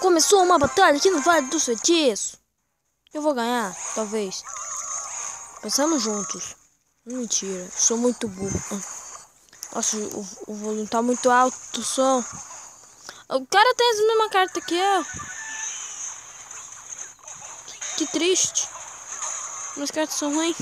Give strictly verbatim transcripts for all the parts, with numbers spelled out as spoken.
Começou uma batalha aqui no Vale dos Feitiços. Eu vou ganhar, talvez. Pensamos juntos. Mentira, sou muito burro. Nossa, o, o volume tá muito alto do som. O cara tem as mesmas cartas que eu. Que triste. Minhas cartas são ruins.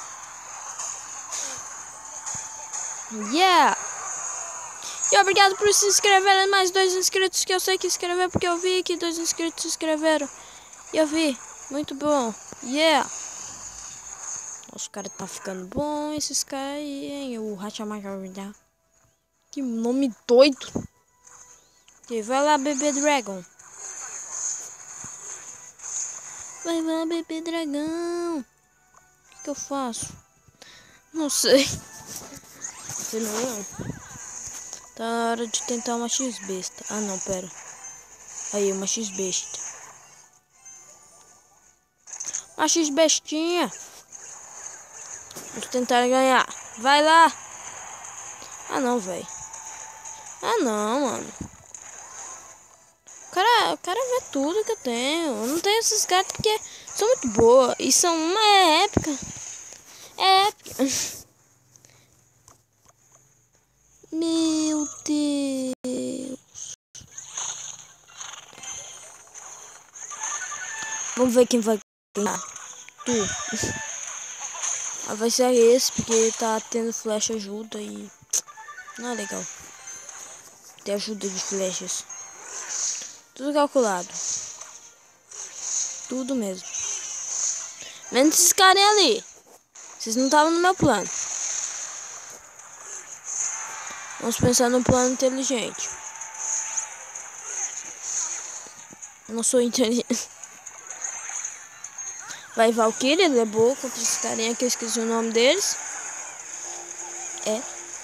Yeah! E obrigado por se inscreverem. Mais dois inscritos que eu sei que inscreveram, porque eu vi que dois inscritos se inscreveram. E eu vi. Muito bom. Yeah! Nossa, o cara tá ficando bom. Esses caras aí, hein? O Hachamaga. Que nome doido. Ok, vai lá, bebê dragão. Vai lá, bebê dragão. O que, que eu faço? Não sei. Sei não. Tá na hora de tentar uma X-besta. Ah, não, pera. Aí, uma X-besta. Uma X-bestinha. Vamos tentar ganhar. Vai lá. Ah, não, velho. Ah, não, mano. O cara, o cara vê tudo que eu tenho. Eu não tenho essas cartas porque são muito boas. E são uma é épica. É épica. Meu Deus. Vamos ver quem vai ganhar. Tu. Ah, vai ser esse, porque tá tendo flecha ajuda e... Não é legal. Ter ajuda de flechas. Tudo calculado. Tudo mesmo. Menos esses caras ali. Vocês não estavam no meu plano. Vamos pensar num plano inteligente. Eu não sou inteligente. Vai Valkyria, levou contra esse carinha que eu esqueci o nome deles. É.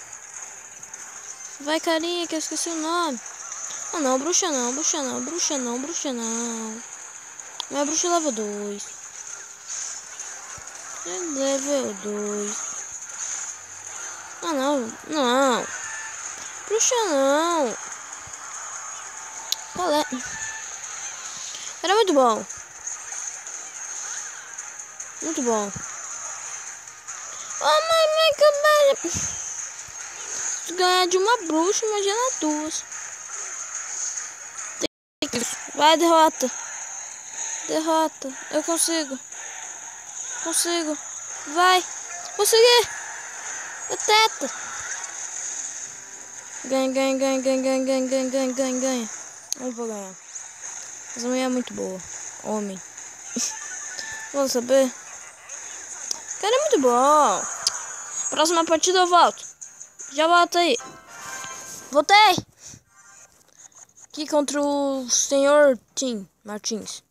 Vai carinha que eu esqueci o nome. Ah não, bruxa não, bruxa não, bruxa não, bruxa não. Minha bruxa level dois. Level dois. Ah não, não. Bruxa não. Qual é? Era muito bom. Muito bom. Oh, mamãe, que velho. Se ganhar de uma bruxa, imagina duas. Vai, derrota. Derrota. Eu consigo. Consigo. Vai. Consegui. É teta. Ganha, ganha, ganha, ganha, ganha, ganha, ganha, ganha, ganha, ganha. Não vou ganhar. Essa mulher é muito boa. Homem. Vamos saber. Cara, é muito bom. Próxima partida eu volto. Já volto aí. Voltei. Aqui contra o senhor Tim Martins.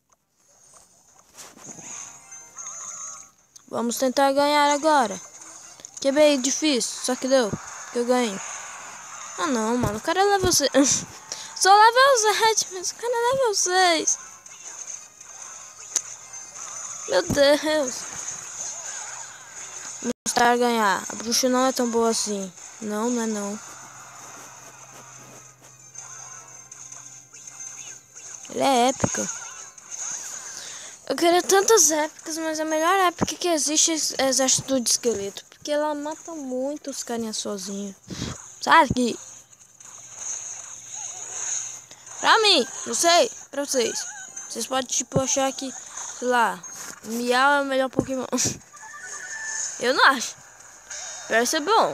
Vamos tentar ganhar agora. Que é bem difícil, só que deu. Que eu ganho. Ah não, mano. O cara é level seis. Só level sete, mas o cara é level seis. Meu Deus. Vamos tentar ganhar. A bruxa não é tão boa assim. Não, não é não. Ela é épica. Eu queria tantas épicas, mas a melhor épica que existe é Exército de Esqueleto. Porque ela mata muito os carinhas sozinha. Sabe que... Pra mim, não sei, pra vocês. Vocês podem tipo achar que, sei lá, Miau é o melhor Pokémon. Eu não acho. Parece ser bom.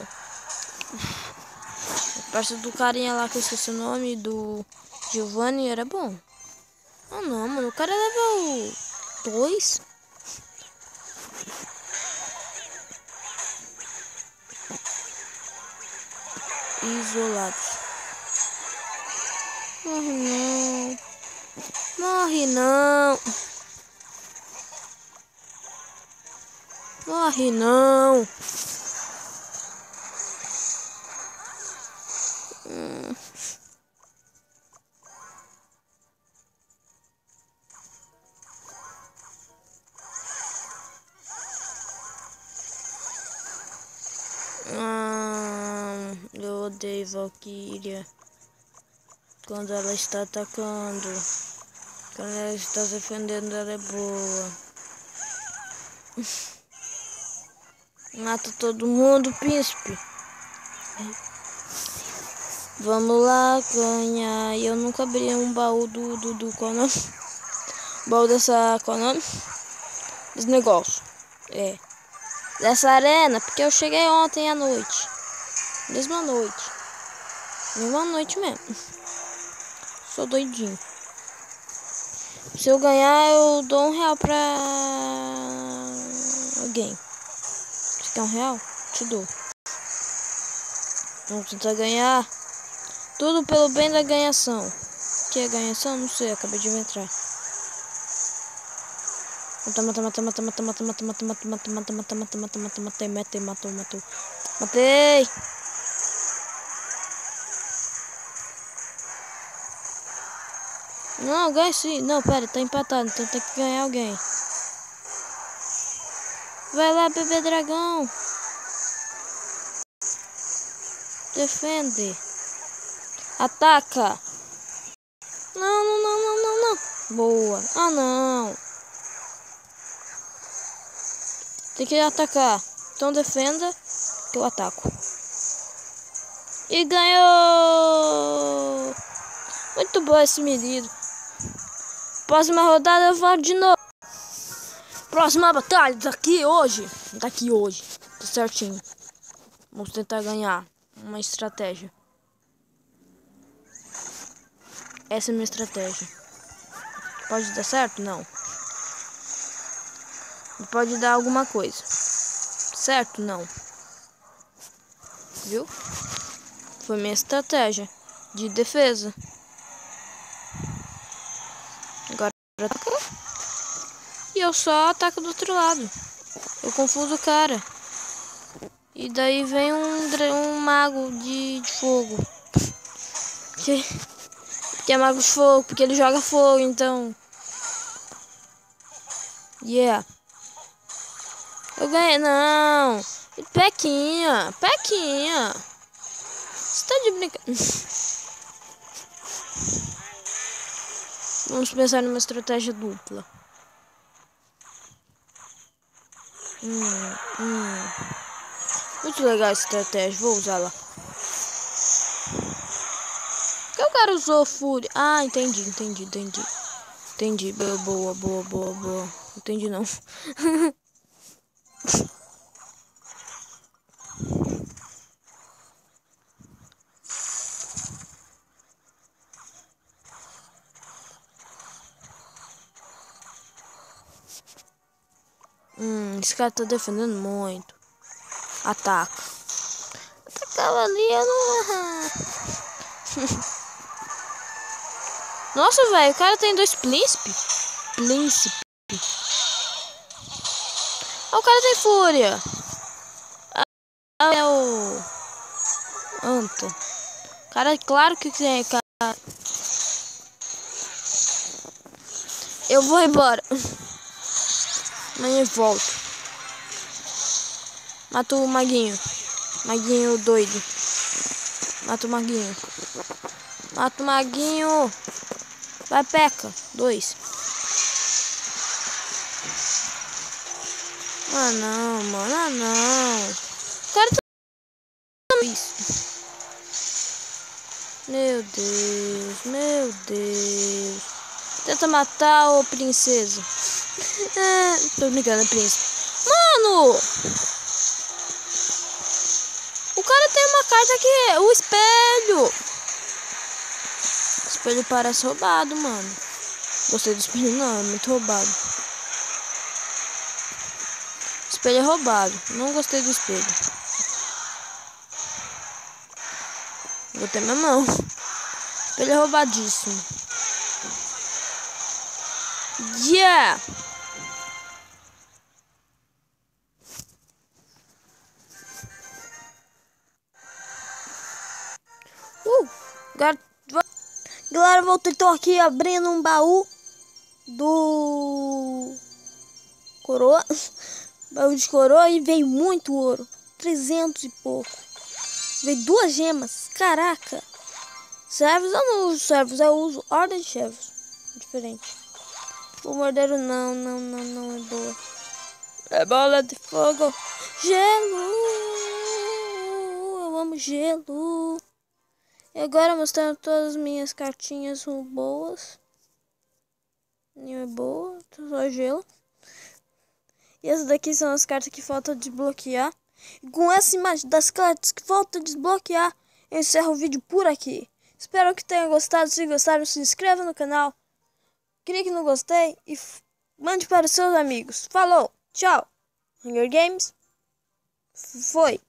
Parece do carinha lá que eu esqueci o nome, do Giovanni, era bom. Ah não, mano, o cara é level dois. Isolados. Morre não. Morre não. Morre não. Hum. Ah, eu odeio Valkyria quando ela está atacando. Quando ela está defendendo, ela é boa. Mata todo mundo, príncipe. Vamos lá ganhar. Eu nunca abri um baú do... do, do qual nome? Baú dessa... Qual nome? Desse negócio. É. Dessa arena. Porque eu cheguei ontem à noite. Mesma noite. Mesma noite mesmo. Sou doidinho. Se eu ganhar, eu dou um real pra alguém. Você quer um real? Te dou. Vamos tentar ganhar. Tudo pelo bem da ganhação. O que é ganhação? Não sei, acabei de entrar. Mata, mata, mata, mata, mata, mata, mata, mata, mata, mata, mata, mata, mata, mata, mata, matei, matei, matou, matou. Matei! Não, ganha sim. Não, pera, tá empatado, então tem que ganhar alguém. Vai lá, bebê dragão. Defende. Ataca. Não, não, não, não, não, não. Boa. Ah, não. Tem que atacar. Então defenda que eu ataco. E ganhou. Muito bom esse menino. Próxima rodada eu volto de novo. Próxima batalha daqui hoje. Daqui hoje. Tá certinho. Vamos tentar ganhar. Uma estratégia. Essa é a minha estratégia. Pode dar certo? Não. Pode dar alguma coisa. Certo? Não. Viu? Foi minha estratégia de defesa. Agora ataca. E eu só ataco do outro lado. Eu confundo o cara. E daí vem um, um mago de, de fogo. Que, que é mago de fogo, porque ele joga fogo, então. Yeah. Eu ganhei. Não. Pequinha. Pequinha. Você tá de brincadeira. Vamos pensar numa estratégia dupla. Hum, hum. Muito legal essa estratégia. Vou usá-la. Por que o cara usou fúria? Ah, entendi, entendi, entendi. Entendi. Boa, boa, boa, boa. Entendi não. Hum, esse cara tá defendendo muito. Ataca. Atacava ali, eu não... Nossa, velho, o cara tem dois príncipes. Príncipe. Ah, o cara tem fúria. Ah, é o... Anta. Cara, claro que tem, cara. Eu vou embora. Amanhã eu volto. Mata o maguinho. Maguinho doido. Mata o maguinho. Mata o maguinho. Vai, peca. Dois. Ah, não, mano. Ah, não. O cara tá... Isso. Meu Deus. Meu Deus. Tenta matar o princesa. É, tô brincando, é príncipe. Mano! O cara tem uma carta que é o espelho. O espelho parece roubado, mano. Gostei do espelho, não, é muito roubado. O espelho é roubado. Não gostei do espelho. Botei minha mão. O espelho é roubadíssimo. Yeah! Uh! Galera, galera, voltei, tô aqui abrindo um baú do coroa. Baú de coroa e veio muito ouro. trezentos e pouco. Veio duas gemas. Caraca. Servos eu não uso servos, eu uso ordem de servos. Diferente. O mordeiro não, não, não, não é boa. É bola de fogo. Gelo. Eu amo gelo. E agora mostrando todas as minhas cartinhas boas. Nenhuma é boa, só gelo. E essas daqui são as cartas que faltam desbloquear. E com essa imagem das cartas que faltam desbloquear, eu encerro o vídeo por aqui. Espero que tenham gostado. Se gostaram, se inscreva no canal. Clique no gostei e mande para os seus amigos. Falou, tchau. Hunger Games. Foi.